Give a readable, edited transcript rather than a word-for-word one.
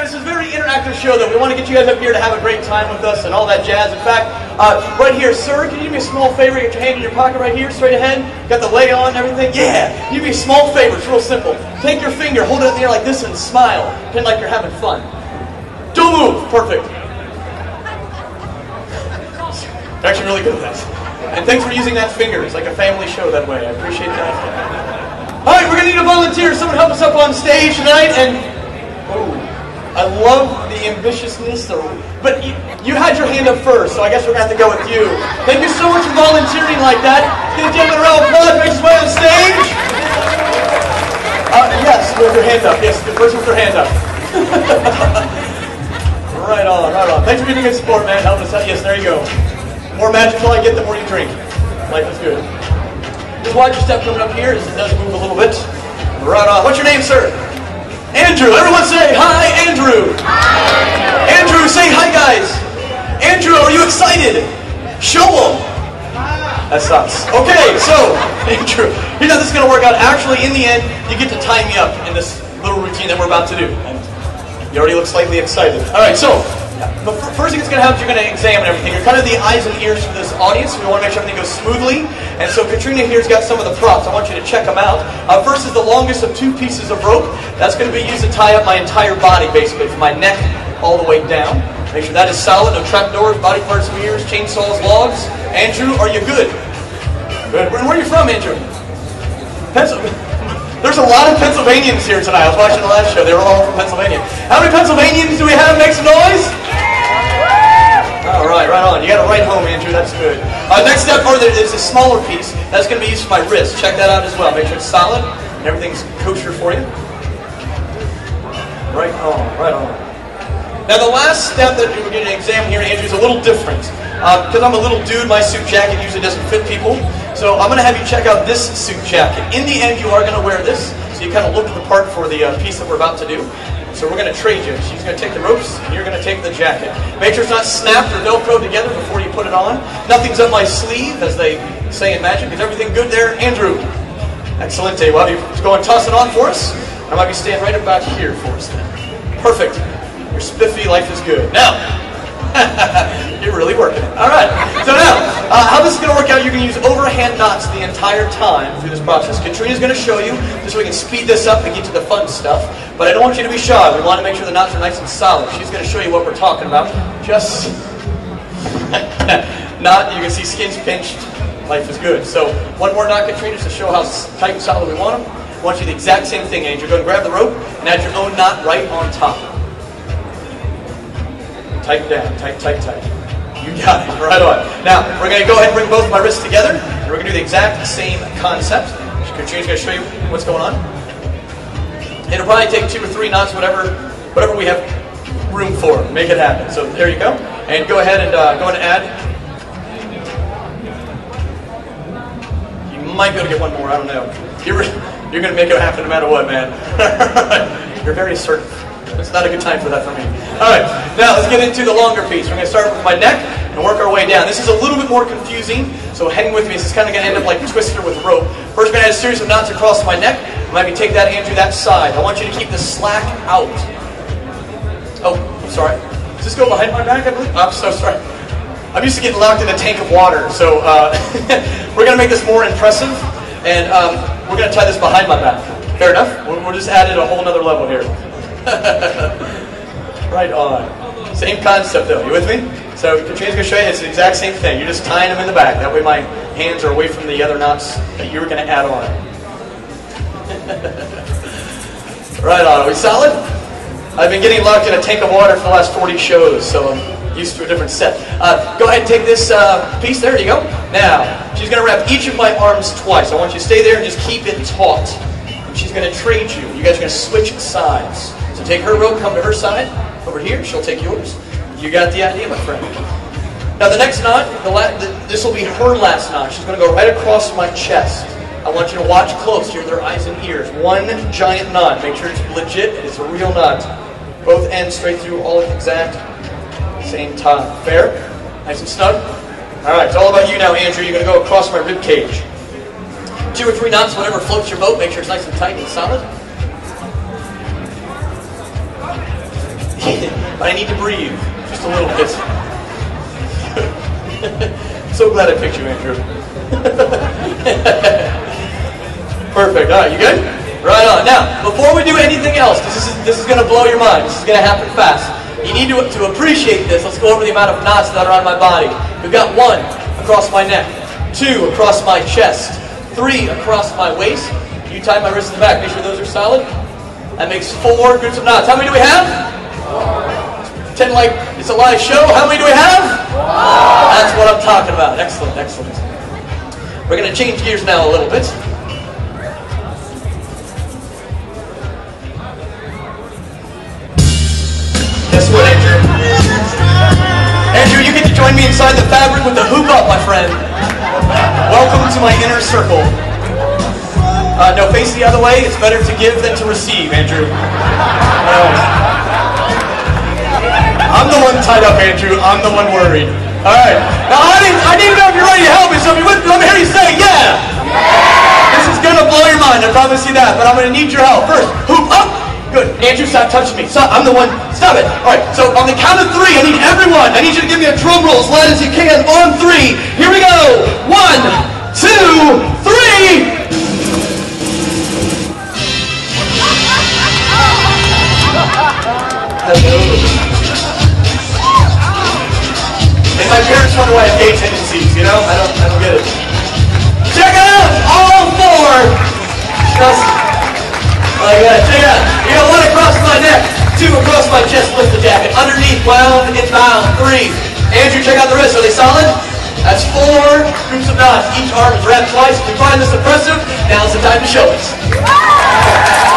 this is a very interactive show that we want to get you guys up here to have a great time with us and all that jazz. In fact, right here, sir, can you do me a small favor? Get your hand in your pocket right here, straight ahead. Got the lei on and everything? Yeah! Give me a small favor. It's real simple. Take your finger, hold it in the air like this and smile. Pretend like you're having fun. Don't move. Perfect. You're actually really good at that. And thanks for using that finger. It's like a family show that way. I appreciate that. All right, we're going to need a volunteer. Someone help us up on stage tonight. And I love the ambitiousness. But you had your hand up first, so I guess we're going to have to go with you. Thank you so much for volunteering like that. Give a gentleman a round of applause. Make his way on stage. Yes, with your hand up. Yes, the person with their hand up. Right on, right on. Thanks for being a good sport, man. Help us out. Yes, there you go. The more magical I get, the more you drink. Life is good. Just watch your step coming up here as it does move a little bit. Right on. What's your name, sir? Andrew. Everyone say hi, Andrew. Hi. Andrew, say hi, guys. Andrew, are you excited? Show them. That sucks. Okay, so, Andrew, here's how this is going to work out. Actually, in the end, you get to tie me up in this little routine that we're about to do. And you already look slightly excited. All right, so the first thing that's going to happen is you're going to examine everything. You're kind of the eyes and ears for this audience. We want to make sure everything goes smoothly. And so Katrina here's got some of the props. I want you to check them out. First is the longest of 2 pieces of rope. That's going to be used to tie up my entire body, basically, from my neck all the way down. Make sure that is solid. No trapdoors, body parts, mirrors, chainsaws, logs. Andrew, are you good? Good. Where are you from, Andrew? Pennsylvania. There's a lot of Pennsylvanians here tonight. I was watching the last show. They were all from Pennsylvania. How many Pennsylvanians do we have? Make some noise. All right, right on. You got it right home, Andrew. That's good. Next step is a smaller piece. That's going to be used for my wrist. Check that out as well. Make sure it's solid and everything's kosher for you. Right on, right on. Now the last step that we're going to examine here, Andrew, is a little different. Because I'm a little dude, my suit jacket usually doesn't fit people. So I'm going to have you check out this suit jacket. In the end, you are going to wear this. So you kind of look the part for the piece that we're about to do. So we're going to trade you. She's going to take the ropes, and you're going to take the jacket. Make sure it's not snapped or Velcro together before you put it on. Nothing's on my sleeve, as they say in magic. Is everything good there, Andrew? Excellent. Well, you go and toss it on for us. I might be standing right about here for us then. Perfect. You're spiffy. Life is good. Now, you're really working it. All right. So now, how this is going to work out, you can use overhand knots the entire time through this process. Katrina's going to show you, just so we can speed this up and get to the fun stuff. But I don't want you to be shy. We want to make sure the knots are nice and solid. She's going to show you what we're talking about. Just knot. You can see skin's pinched. Life is good. So one more knot, Katrina, just to show how tight and solid we want them. I want you to do the exact same thing, Andrew. Go and grab the rope and add your own knot right on top. Tighten down. Tight, tight, tight. You got it. Right on. Now, we're going to go ahead and bring both of my wrists together, and we're going to do the exact same concept. Katrina's going to show you what's going on. It'll probably take 2 or 3 knots, whatever we have room for. Make it happen. So there you go. And go ahead and add. You might be able to get one more. I don't know. You're going to make it happen no matter what, man. You're very assertive. It's not a good time for that for me. All right, now let's get into the longer piece. We're going to start with my neck and work our way down. This is a little bit more confusing, so hang with me. This is kind of going to end up like twister with rope. First, we're going to add a series of knots across my neck. Let me take that, Andrew, that side. I want you to keep the slack out. Oh, I'm sorry. Does this go behind my back, I believe? I'm so sorry. I'm used to getting locked in a tank of water, so we're going to make this more impressive, and we're going to tie this behind my back. Fair enough? We'll just add it a whole other level here. Right on. Same concept though. You with me? So Katrina's going to show you it's the exact same thing. You're just tying them in the back. That way my hands are away from the other knots that you were going to add on. Right on. Are we solid? I've been getting locked in a tank of water for the last 40 shows, so I'm used to a different set. Go ahead and take this piece. There you go. Now, she's going to wrap each of my arms twice. I want you to stay there and just keep it taut. She's going to trade you. You guys are going to switch sides. So take her rope, come to her side. Over here, she'll take yours. You got the idea, my friend. Now the next knot, this will be her last knot. She's going to go right across my chest. I want you to watch close. Hear their eyes and ears. One giant knot. Make sure it's legit. It's a real knot. Both ends straight through, all at the exact same time. Fair? Nice and snug? All right, it's all about you now, Andrew. You're going to go across my rib cage. 2 or 3 knots, whatever floats your boat. Make sure it's nice and tight and solid. But I need to breathe just a little bit. So glad I picked you, Andrew. Perfect. All right, you good? Right on. Now, before we do anything else, this is going to blow your mind. This is going to happen fast. You need to appreciate this. Let's go over the amount of knots that are on my body. We've got 1 across my neck, 2 across my chest, 3 across my waist. You tie my wrists in the back. Make sure those are solid. That makes 4 groups of knots. How many do we have? 10 like it's a live show. How many do we have? That's what I'm talking about. Excellent, excellent. We're going to change gears now a little bit. Guess what, Andrew? Andrew, you get to join me inside the fabric with the hoop up, my friend. Welcome to my inner circle. No, face the other way. It's better to give than to receive, Andrew. I'm the one tied up, Andrew. I'm the one worried. All right. Now, I didn't know if you're ready to help me, so let me hear you say, yeah. This is going to blow your mind, I promise you that, but I'm going to need your help. First, hoop up. Good. Andrew, stop touching me. Stop. I'm the one. Stop it. All right. So on the count of 3, I need everyone. I need you to give me a drum roll as loud as you can. On 3. Here we go. 1, 2, 3. Hello. And my parents wonder why I have gay tendencies. You know, I don't get it. Check it out. All 4. Trust me. Like that. Check it out. You got 1 across my neck, 2 across my chest, lift the jacket. Underneath, wound, inbound, 3. Andrew, check out the wrists. Are they solid? That's 4 groups of knots. Each arm is wrapped twice. If you find this impressive, now's the time to show it.